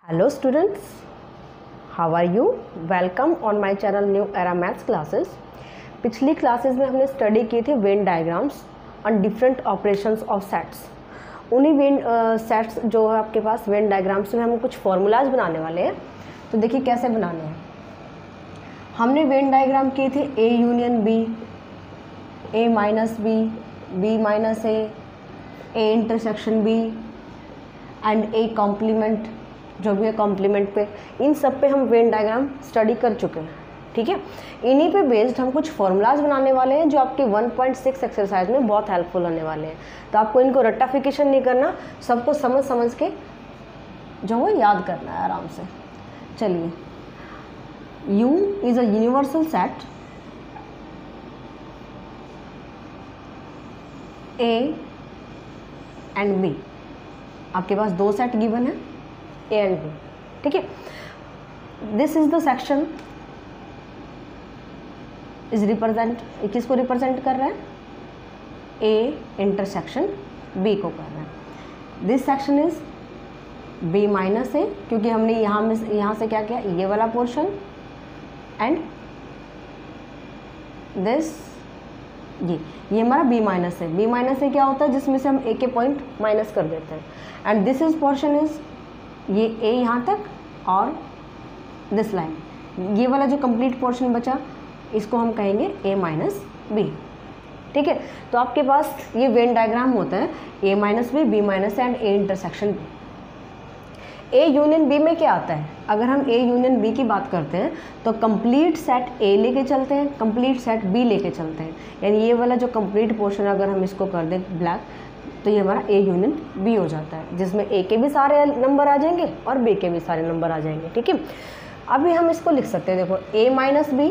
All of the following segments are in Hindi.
Hello students, how are you? Welcome on my channel New Era Maths Classes. पिछली क्लासेस में हमने स्टडी किए थे Venn diagrams on different operations of sets. उन्हीं वेन सेट्स जो है आपके पास वेन डायग्राम्स में हम कुछ फॉर्मूलाज बनाने वाले हैं। तो देखिए कैसे बनाने हैं। हमने वेन डायग्राम किए थे A union B, A minus B, B minus A intersection B and A complement, जो भी है कॉम्प्लीमेंट पे, इन सब पे हम वेन डायग्राम स्टडी कर चुके हैं। ठीक है, इन्हीं पे बेस्ड हम कुछ फॉर्मूलाज बनाने वाले हैं जो आपके 1.6 एक्सरसाइज में बहुत हेल्पफुल होने वाले हैं। तो आपको इनको रट्टाफिकेशन नहीं करना, सबको समझ समझ के जो है याद करना है आराम से। चलिए, U is a universal set A and B। आपके पास दो सेट गिवन है A एंड B। ठीक है, this is the section is represent, किसको रिप्रेजेंट कर रहा है? A इंटरसेक्शन B को कर रहा है। This section is B minus A, क्योंकि हमने यहाँ से क्या किया, ये वाला पोर्शन एंड दिस ये हमारा B माइनस है। B माइनस ए क्या होता है? जिसमें से हम A के पॉइंट माइनस कर देते हैं। And this is portion is ये A यहाँ तक और दिस लाइन, ये वाला जो कंप्लीट पोर्शन बचा इसको हम कहेंगे A माइनस बी। ठीक है, तो आपके पास ये वेन डायग्राम होता है A minus B, B minus and A intersection B. A union B में क्या आता है? अगर हम A यूनियन B की बात करते हैं तो कंप्लीट सेट A लेके चलते हैं, कंप्लीट सेट B लेके चलते हैं। यानी ये वाला जो कंप्लीट पोर्शन अगर हम इसको कर दें ब्लैक, तो ये हमारा A यूनियन B हो जाता है, जिसमें A के भी सारे नंबर आ जाएंगे और B के भी सारे नंबर आ जाएंगे। ठीक है, अभी हम इसको लिख सकते हैं, देखो A minus B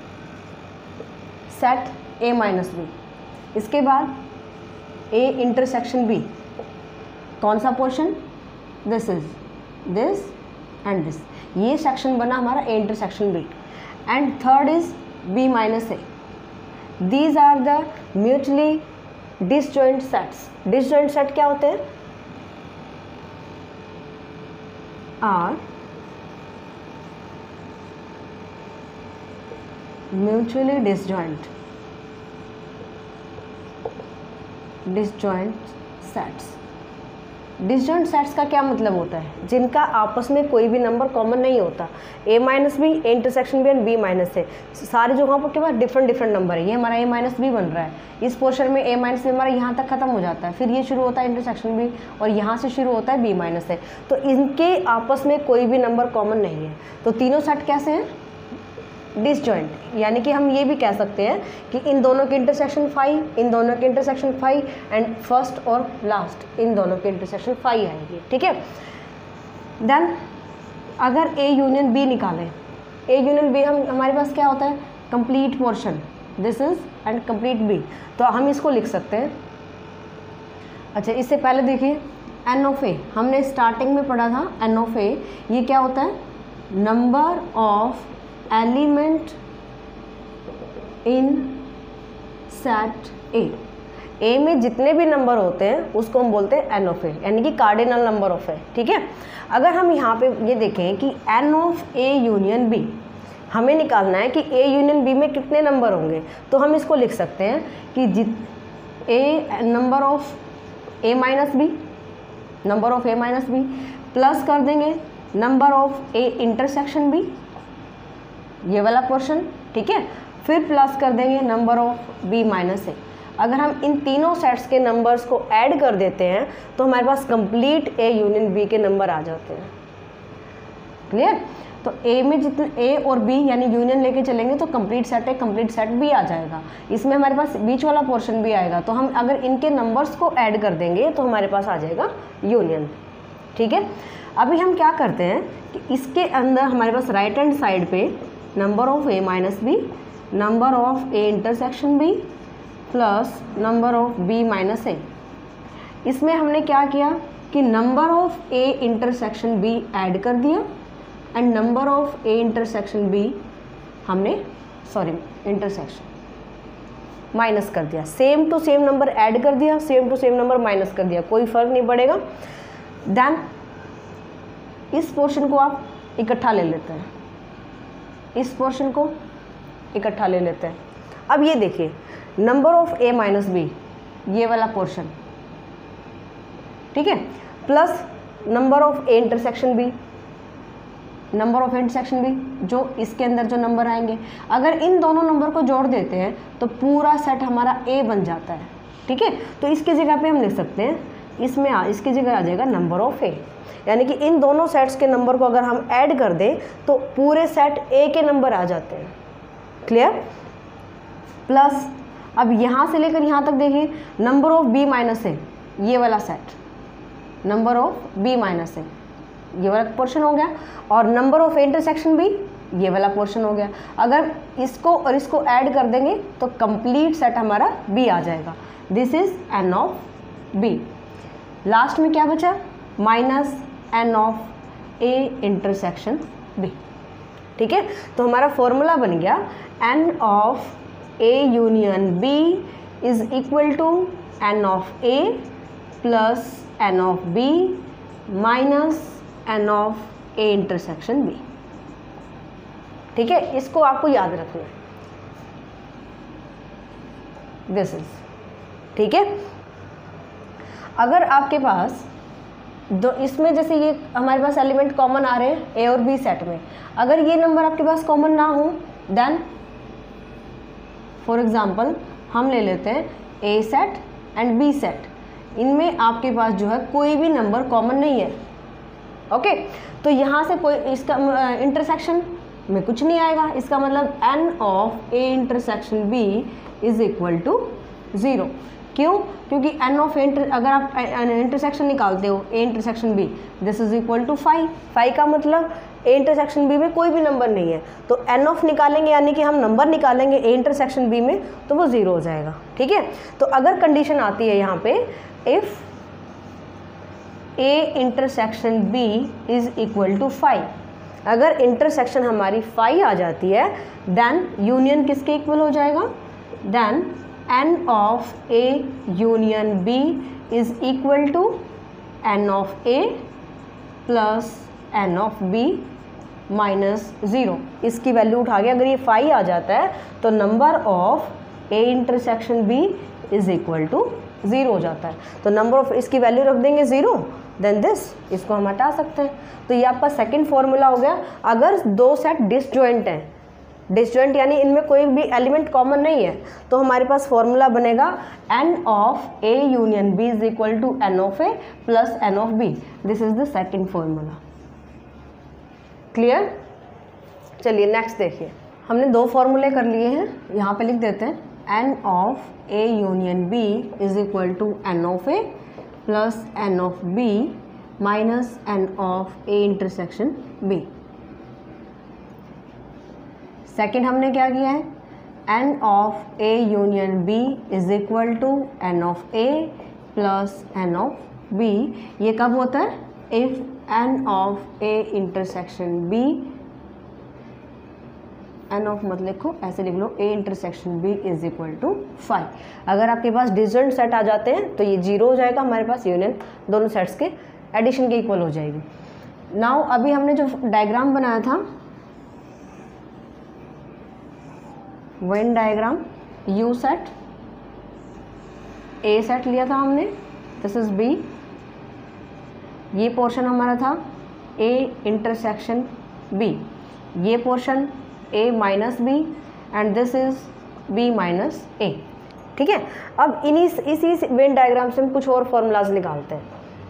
set A minus B, इसके बाद A इंटरसेक्शन B, कौन सा portion? This is this and this, ये सेक्शन बना हमारा A intersection B। And third is B minus A। These are the mutually disjoint sets. Disjoint set क्या होते हैं? Are mutually disjoint sets. Disjoint sets का क्या मतलब होता है? जिनका आपस में कोई भी नंबर कॉमन नहीं होता। A minus B, A intersection B and B minus A, सारे जो वहाँ पर के पास डिफरेंट डिफरेंट नंबर है। ये हमारा A माइनस बी बन रहा है, इस पोर्शन में A माइनस बी हमारा यहाँ तक खत्म हो जाता है, फिर ये शुरू होता है इंटरसेक्शन बी और यहाँ से शुरू होता है B माइनस ए। तो इनके आपस में कोई भी नंबर कॉमन नहीं है। तो तीनों सेट कैसे हैं? डिसजॉइंट। यानी कि हम ये भी कह सकते हैं कि इन दोनों के इंटरसेक्शन 5, इन दोनों के इंटरसेक्शन 5 एंड फर्स्ट और लास्ट इन दोनों के इंटरसेक्शन 5 आएगी। ठीक है, देन अगर A यूनियन B निकालें, A यूनियन B हमारे पास क्या होता है? Complete portion, this is and complete B। तो हम इसको लिख सकते हैं। अच्छा, इससे पहले देखिए N ऑफ A, हमने स्टार्टिंग में पढ़ा था N ऑफ A, ये क्या होता है? Number of element in set A में जितने भी नंबर होते हैं उसको हम बोलते हैं N ऑफ A, यानी कि कार्डिनल नंबर ऑफ A। ठीक है, अगर हम यहाँ पे ये देखें कि N of A union B, हमें निकालना है कि A यूनियन B में कितने नंबर होंगे, तो हम इसको लिख सकते हैं कि A number of A minus B, number of A minus B, plus कर देंगे number of A intersection B, ये वाला पोर्शन। ठीक है, फिर प्लस कर देंगे number of B minus A. अगर हम इन तीनों सेट्स के नंबर्स को ऐड कर देते हैं तो हमारे पास कंप्लीट A यूनियन B के नंबर आ जाते हैं। क्लियर? तो A में जितने A और B यानी यूनियन लेके चलेंगे तो कंप्लीट सेट है, कंप्लीट सेट B आ जाएगा। इसमें हमारे पास बीच वाला पोर्शन भी आएगा, तो हम अगर इनके नंबर्स को ऐड कर देंगे तो हमारे पास आ जाएगा यूनियन। ठीक है, अभी हम क्या करते हैं कि इसके अंदर हमारे पास राइट हैंड साइड पे number of A minus B, number of A intersection B plus number of B minus A. इसमें हमने क्या किया कि number of A intersection B add कर दिया and number of A intersection B हमने इंटरसेक्शन माइनस कर दिया। Same to same number add कर दिया, same to same number minus कर दिया, कोई फर्क नहीं पड़ेगा। देन इस पोर्शन को आप इकट्ठा ले लेते हैं, इस पोर्शन को इकट्ठा ले लेते हैं। अब ये देखिए number of a minus B, ये वाला पोर्शन, ठीक है, plus number of a intersection b, number of intersection B, जो इसके अंदर जो नंबर आएंगे, अगर इन दोनों नंबर को जोड़ देते हैं तो पूरा सेट हमारा a बन जाता है, ठीक है। तो इसकी जगह पे हम लिख सकते हैं, इसमें इसकी जगह आ जाएगा नंबर ऑफ a, यानी कि इन दोनों सेट्स के नंबर को अगर हम ऐड कर दें तो पूरे सेट a के नंबर आ जाते हैं। क्लियर? प्लस अब यहाँ से लेकर यहाँ तक देखिए number of b minus a, ये वाला set, number of b minus a, ये वाला पोर्शन हो गया, और नंबर ऑफ इंटरसेक्शन b, ये वाला पोर्शन हो गया। अगर इसको और इसको ऐड कर देंगे तो कंप्लीट सेट हमारा b आ जाएगा। This is n of b। Last में क्या बचा? Minus n of a intersection b, ठीक है। तो हमारा फॉर्मूला बन गया n of a union b is equal to n of a plus n of b minus n of a intersection b, ठीक है। इसको आपको याद रखना है, दिस इज, ठीक है। अगर आपके पास दो, इसमें जैसे ये हमारे पास एलिमेंट कॉमन आ रहे हैं ए और बी सेट में, अगर ये नंबर आपके पास कॉमन ना हो देन फॉर एग्जांपल हम ले लेते हैं A set and B set, इनमें आपके पास जो है कोई भी नंबर कॉमन नहीं है, ओके। तो यहाँ से कोई इसका इंटरसेक्शन में कुछ नहीं आएगा, इसका मतलब n of a intersection b is equal to 0। क्यों? क्योंकि n ऑफ अगर आप इंटरसेक्शन निकालते हो a intersection b, this is equal to 5। 5 का मतलब a इंटरसेक्शन b में कोई भी नंबर नहीं है, तो n ऑफ निकालेंगे यानी कि हम नंबर निकालेंगे a इंटरसेक्शन b में तो वो 0 हो जाएगा, ठीक है। तो अगर कंडीशन आती है यहाँ पे if a intersection b is equal to 5, अगर इंटरसेक्शन हमारी 5 आ जाती है देन यूनियन किसके इक्वल हो जाएगा? Then n of a union b is equal to n of a plus n of b minus 0। इसकी वैल्यू उठा के अगर ये 5 आ जाता है तो number of a intersection b is equal to 0 हो जाता है। तो नंबर ऑफ इसकी वैल्यू रख देंगे 0, देन दिस, इसको हम हटा सकते हैं। तो ये आपका सेकंड फॉर्मूला हो गया। अगर दो सेट डिसजॉइंट हैं, डिसजॉइंट यानी इनमें कोई भी एलिमेंट कॉमन नहीं है, तो हमारे पास फॉर्मूला बनेगा n of a union b is equal to n of a plus n of b। This is the second formula. Clear? चलिए नेक्स्ट देखिए, हमने दो फॉर्मूले कर लिए हैं, यहाँ पे लिख देते हैं n of a union b is equal to n of a plus n of b minus n of a intersection b। Second हमने क्या किया है? n of a union b is equal to n of a plus n of b। ये कब होता है? If n of a intersection b, n of मत लिखो, ऐसे लिख लो a intersection b is equal to 5। अगर आपके पास डिसजॉइंट सेट आ जाते हैं तो ये 0 हो जाएगा, हमारे पास यूनियन दोनों सेट्स के एडिशन के इक्वल हो जाएगी। नाउ अभी हमने जो डायग्राम बनाया था Venn diagram, u set, a set लिया था हमने, दिस इज b, ये पोर्शन हमारा था a इंटरसेक्शन b, ये portion a minus B and this is b minus a, ठीक है। अब इसी वेन डायग्राम से हम कुछ और फॉर्मूलाज निकालते हैं।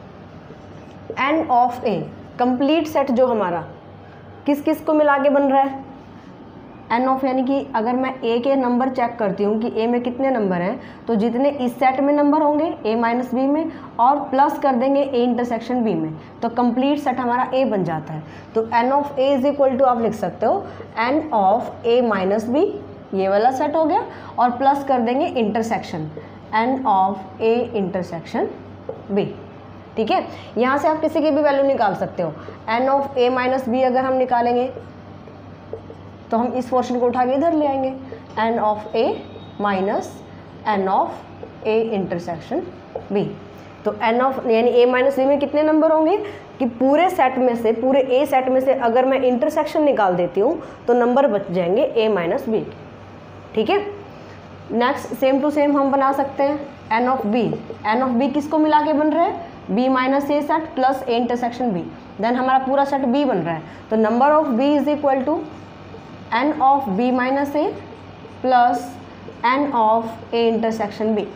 n of a complete set जो हमारा किस किस को मिला के बन रहा है? n ऑफ, यानी कि अगर मैं a के नंबर चेक करती हूँ कि a में कितने नंबर हैं, तो जितने इस सेट में नंबर होंगे a माइनस बी में और प्लस कर देंगे a इंटरसेक्शन b में, तो कंप्लीट सेट हमारा a बन जाता है। तो n of a is equal to आप लिख सकते हो n of a minus B, ये वाला सेट हो गया, और प्लस कर देंगे intersection n of a intersection b, ठीक है। यहाँ से आप किसी की भी वैल्यू निकाल सकते हो। n of a minus B अगर हम निकालेंगे तो हम इस पोर्शन को उठा के इधर ले आएंगे, n of a minus n of a intersection b। तो एन ऑफ यानी ए माइनस बी में कितने नंबर होंगे कि पूरे सेट में से, पूरे ए सेट में से अगर मैं इंटरसेक्शन निकाल देती हूँ तो नंबर बच जाएंगे ए माइनस बी। ठीक है, नेक्स्ट सेम टू सेम हम बना सकते हैं N of B. N of B किसको मिला के बन रहा है, B minus A set plus A intersection B, then हमारा पूरा सेट बी बन रहा है। तो number of B is equal to N of B minus A plus N of A intersection B.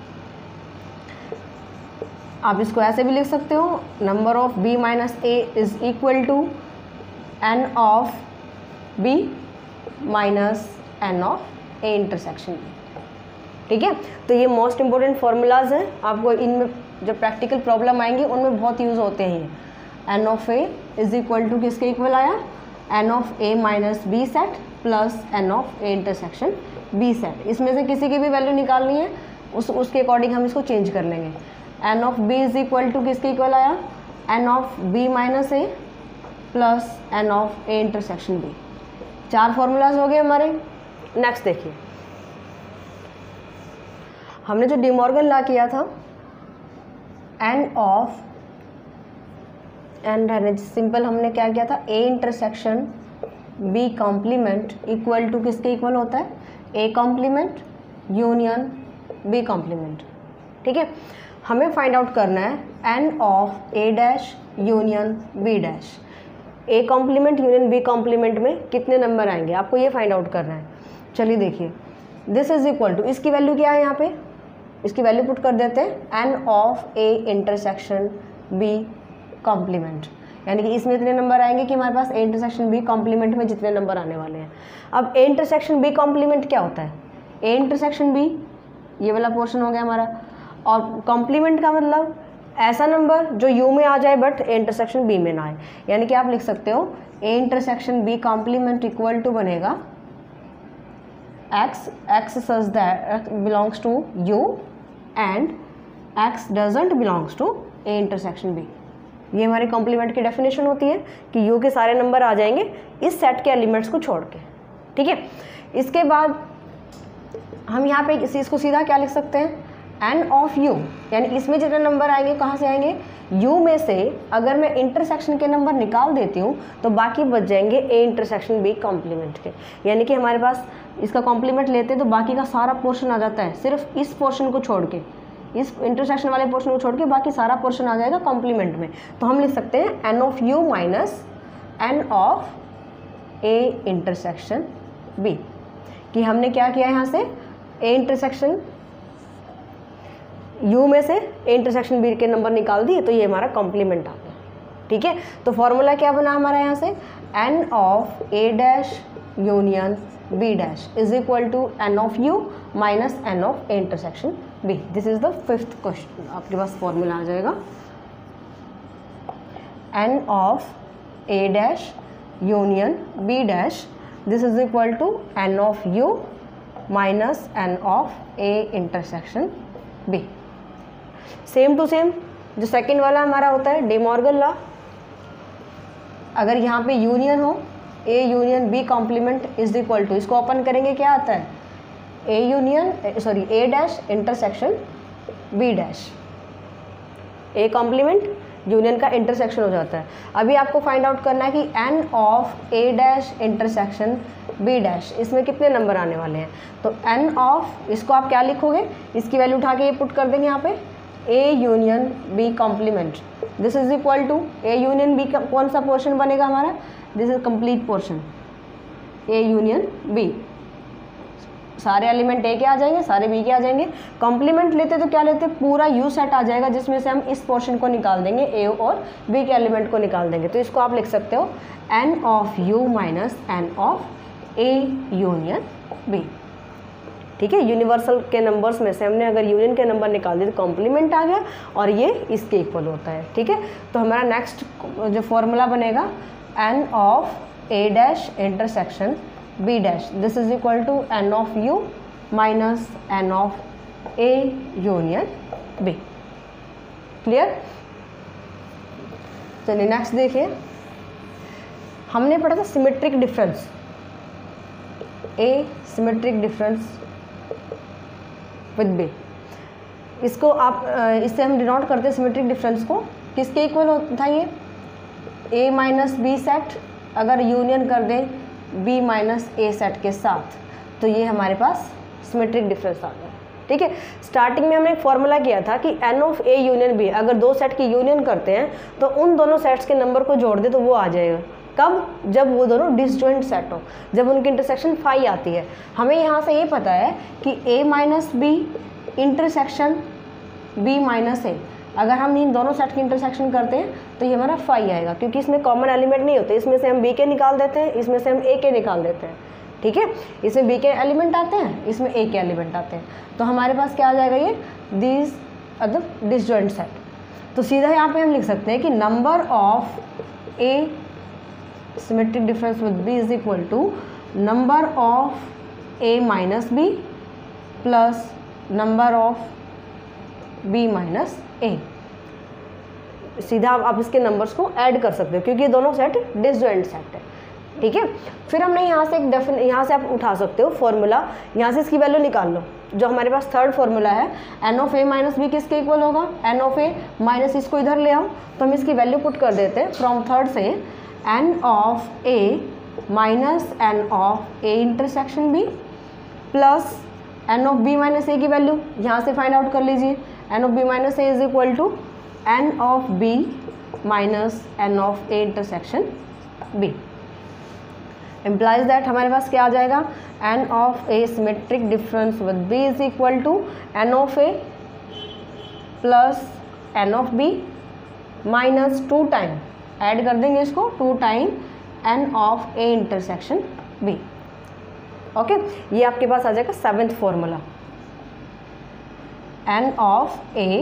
आप इसको ऐसे भी लिख सकते हो, number of B minus A is equal to N of B minus N of A intersection B. ठीक है, तो ये मोस्ट इंपॉर्टेंट फॉर्मूलाज हैं, आपको इनमें जब प्रैक्टिकल प्रॉब्लम आएंगी उनमें बहुत यूज़ होते हैं ये। N of A is equal to किसके इक्वल आया, N of A minus B set plus N of A intersection B set. इसमें से किसी की भी वैल्यू निकालनी है उसके अकॉर्डिंग हम इसको चेंज कर लेंगे। N of B is equal to किसके इक्वल आया, N of B minus A plus N of A intersection B. 4 formulas हो गए हमारे। नेक्स्ट देखिए, हमने जो डिमॉर्गन लॉ किया था, एन ऑफ एन रहने सिंपल, हमने क्या किया था, A intersection B complement equal to किसके इक्वल होता है, A complement union B complement. ठीक है, हमें फाइंड आउट करना है N of A dash union B dash. A complement union B complement में कितने नंबर आएंगे आपको ये फाइंड आउट करना है। चलिए देखिए, दिस इज इक्वल टू, इसकी वैल्यू क्या है यहाँ पे, इसकी वैल्यू पुट कर देते हैं N of A intersection B complement, यानी कि इसमें इतने नंबर आएंगे कि हमारे पास ए इंटरसेक्शन बी कॉम्प्लीमेंट में जितने नंबर आने वाले हैं। अब ए इंटरसेक्शन बी कॉम्प्लीमेंट क्या होता है, ए इंटरसेक्शन बी ये वाला पोर्शन हो गया हमारा, और कॉम्प्लीमेंट का मतलब ऐसा नंबर जो यू में आ जाए बट ए इंटरसेक्शन बी में ना आए। यानी कि आप लिख सकते हो A intersection B complement equal to बनेगा x such that belongs to u and x doesn't belongs to a intersection b। ये हमारे कॉम्प्लीमेंट की डेफिनेशन होती है कि u के सारे नंबर आ जाएंगे इस सेट के एलिमेंट्स को छोड़ के। ठीक है, इसके बाद हम यहाँ पे इस चीज़ को सीधा क्या लिख सकते हैं, एन ऑफ यू, यानी इसमें जितने नंबर आएंगे कहाँ से आएंगे, u में से अगर मैं इंटरसेक्शन के नंबर निकाल देती हूँ तो बाकी बच जाएंगे ए इंटरसेक्शन बी कॉम्प्लीमेंट के। यानी कि हमारे पास इसका कॉम्प्लीमेंट लेते तो बाकी का सारा पोर्शन आ जाता है, सिर्फ इस पोर्शन को छोड़ के, इस इंटरसेक्शन वाले पोर्शन को छोड़ के बाकी सारा पोर्शन आ जाएगा कॉम्प्लीमेंट में। तो हम लिख सकते हैं N of U minus N of A intersection B, कि हमने क्या किया यहाँ से ए इंटरसेक्शन u में से ए इंटरसेक्शन बी के नंबर निकाल दिए तो ये हमारा कॉम्प्लीमेंट आ गया। ठीक है, तो फॉर्मूला क्या बना हमारा यहाँ से, N of A dash union B dash is equal to N of U minus N of A intersection B. This is the 5th question, आपके पास फॉर्मूला आ जाएगा N of A dash union B dash, this is equal to N of U minus N of A intersection B. Same to same जो सेकंड वाला हमारा होता है डिमॉर्गन लॉ, अगर यहाँ पे यूनियन हो A union B complement is equal to, इसको ओपन करेंगे क्या आता है, A union A dash intersection B dash, A complement union का इंटरसेक्शन हो जाता है। अभी आपको फाइंड आउट करना है कि N of A dash intersection B dash, इसमें कितने नंबर आने वाले हैं। तो एन ऑफ, इसको आप क्या लिखोगे, इसकी वैल्यू उठा के ये पुट कर देंगे यहाँ पे A union B complement, this is equal to A union B का कौन सा पोर्शन बनेगा हमारा, this is complete portion A union B, सारे एलिमेंट ए के आ जाएंगे सारे बी के आ जाएंगे। कॉम्प्लीमेंट लेते तो क्या लेते, पूरा यू सेट आ जाएगा जिसमें से हम इस पोर्शन को निकाल देंगे, ए और बी के एलिमेंट को निकाल देंगे। तो इसको आप लिख सकते हो N of U minus N of A union B. ठीक है, यूनिवर्सल के नंबर्स में से हमने अगर यूनियन के नंबर निकाल दिए तो कॉम्प्लीमेंट आ गया और ये इसके इक्वल होता है। ठीक है, तो हमारा नेक्स्ट जो फॉर्मूला बनेगा N of A dash intersection B dash, this is equal to N of U minus N of A union B. Clear, चलिए नेक्स्ट देखिए, हमने पढ़ा था symmetric difference, A symmetric difference with B. इसको आप इससे हम डिनोट करते हैं सिमेट्रिक डिफरेंस को, किसके इक्वल होता है ये, ए माइनस बी सेट अगर यूनियन कर दें बी माइनस ए सेट के साथ, तो ये हमारे पास सिमेट्रिक डिफरेंस आ गया। ठीक है, स्टार्टिंग में हमने एक फॉर्मूला किया था कि N of A union B, अगर दो सेट की यूनियन करते हैं तो उन दोनों सेट्स के नंबर को जोड़ दे तो वो आ जाएगा। कब? जब वो दोनों डिसजॉइंट सेट हो, जब उनकी इंटरसेक्शन फाई आती है। हमें यहाँ से ये पता है कि A minus B intersection B minus A, अगर हम इन दोनों सेट की इंटरसेक्शन करते हैं तो ये हमारा फाई आएगा, क्योंकि इसमें कॉमन एलिमेंट नहीं होते, इसमें से हम बी के निकाल देते हैं, इसमें से हम ए के निकाल देते हैं। ठीक है, इसमें बी के एलिमेंट आते हैं, इसमें ए के एलिमेंट आते हैं, तो हमारे पास क्या आ जाएगा, ये these are the disjoint set. तो सीधा यहाँ पे हम लिख सकते हैं कि number of A symmetric difference with B is equal to number of A minus B plus number of B minus A. सीधा आप इसके नंबर्स को ऐड कर सकते हो क्योंकि ये दोनों सेट डिसजॉइंट सेट है। ठीक है, फिर हमने यहाँ से एक यहाँ से आप उठा सकते हो फॉर्मूला, यहाँ से इसकी वैल्यू निकाल लो। जो हमारे पास थर्ड फॉर्मूला है N of A minus B किसके इक्वल होगा, एन ऑफ ए माइनस इसको इधर ले आओ, तो हम इसकी वैल्यू पुट कर देते हैं फ्रॉम थर्ड से N of A minus N of A intersection B plus N of B minus A की वैल्यू यहाँ से फाइंड आउट कर लीजिए। N of B minus A is equal to N of B minus N of A intersection B. Implies that हमारे पास क्या आ जाएगा, N of A symmetric difference with B is equal to N of A plus N of B minus 2 time, add कर देंगे इसको 2 time N of A intersection B. Okay, ये आपके पास आ जाएगा 7th formula, N of A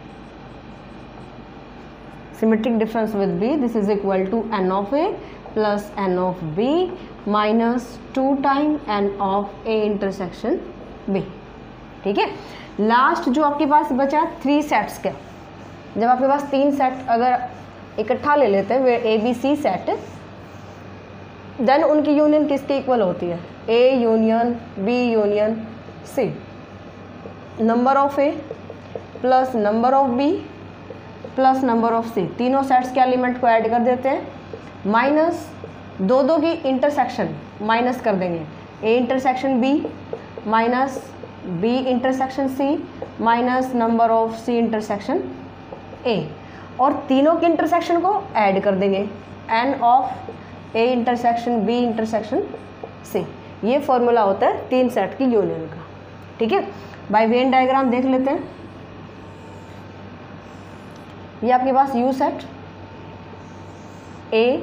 symmetric difference with B this is equal to N of A plus N of B minus 2 time N of A intersection B. ठीक है, लास्ट जो आपके पास बचा 3 सेट्स का, जब आपके पास 3 सेट अगर इकट्ठा ले लेते हैं वे A B C set, then उनकी यूनियन किसके इक्वल होती है, A union B union C. Number of A plus number of B plus number of C, तीनों सेट्स के एलिमेंट को ऐड कर देते हैं, माइनस 2 की इंटरसेक्शन माइनस कर देंगे, A intersection B minus B intersection C minus number of C intersection A, और तीनों के इंटरसेक्शन को ऐड कर देंगे, N of A intersection B intersection C. ये फॉर्मूला होता है 3 सेट की यूनियन का। ठीक है, बाय वेन डायग्राम देख लेते हैं। ये आपके पास U set A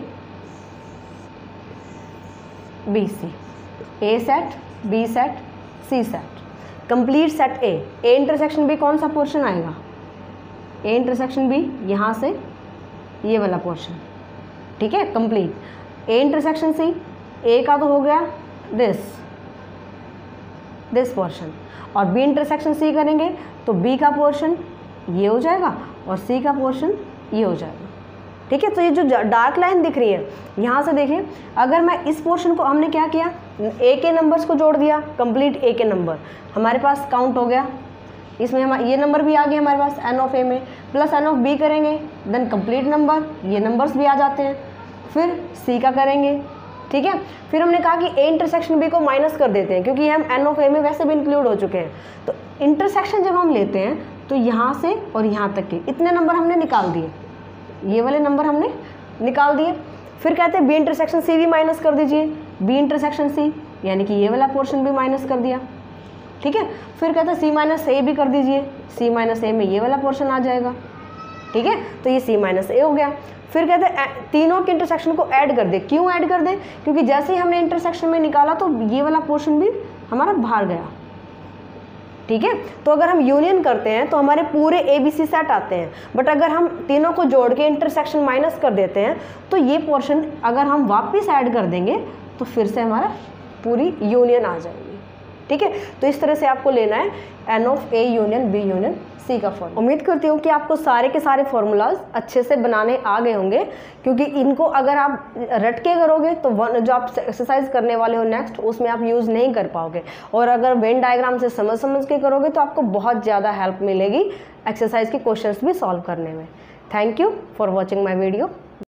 B C, A set B set C set, complete set A intersection B कौन सा पोर्शन आएगा, ए इंटरसेक्शन बी यहाँ से ये वाला पोर्शन। ठीक है, कंप्लीट ए इंटरसेक्शन सी, ए का तो हो गया दिस पोर्शन, और बी इंटरसेक्शन सी करेंगे तो बी का पोर्शन ये हो जाएगा और सी का पोर्शन ये हो जाएगा। ठीक है, तो ये जो डार्क लाइन दिख रही है यहाँ से देखिए, अगर मैं इस पोर्शन को हमने क्या किया, ए के नंबर्स को जोड़ दिया, कंप्लीट ए के नंबर हमारे पास काउंट हो गया, इसमें हमारे ये नंबर भी आ गया हमारे पास एन ऑफ ए में, प्लस एन ऑफ बी करेंगे देन कंप्लीट नंबर, ये नंबर्स भी आ जाते हैं, फिर सी का करेंगे। ठीक है, फिर हमने कहा कि ए इंटरसेक्शन बी को माइनस कर देते हैं क्योंकि हम एन ऑफ ए में वैसे भी इंक्लूड हो चुके हैं, तो इंटरसेक्शन जब हम लेते हैं तो यहाँ से और यहाँ तक के इतने नंबर हमने निकाल दिए, ये वाले नंबर हमने निकाल दिए। फिर कहते हैं बी इंटरसेक्शन सी भी माइनस कर दीजिए, बी इंटरसेक्शन सी यानी कि ये वाला पोर्शन भी माइनस कर दिया। ठीक है, फिर कहते हैं सी माइनस ए भी कर दीजिए, सी माइनस ए में ये वाला पोर्शन आ जाएगा। ठीक है, तो ये सी माइनस ए हो गया। फिर कहते हैं तीनों के इंटरसेक्शन को ऐड कर दे, क्यों ऐड कर दे, क्योंकि जैसे ही हमने इंटरसेक्शन में निकाला तो ये वाला पोर्शन भी हमारा बाहर गया। ठीक है, तो अगर हम यूनियन करते हैं तो हमारे पूरे ए बी सी सेट आते हैं, बट अगर हम तीनों को जोड़ के इंटरसेक्शन माइनस कर देते हैं तो ये पोर्शन अगर हम वापस ऐड कर देंगे तो फिर से हमारा पूरी यूनियन आ जाएगी। ठीक ठीक है। तो इस तरह से आपको लेना है N of A union B union C का फॉर्मूला। उम्मीद करती हूँ कि आपको सारे के सारे फॉर्मूलाज अच्छे से बनाने आ गए होंगे, क्योंकि इनको अगर आप रट के करोगे तो जो आप एक्सरसाइज करने वाले हो नेक्स्ट उसमें आप यूज़ नहीं कर पाओगे, और अगर वेन डायग्राम से समझ के करोगे तो आपको बहुत ज़्यादा हेल्प मिलेगी एक्सरसाइज के क्वेश्चंस भी सॉल्व करने में। Thank you for watching my video.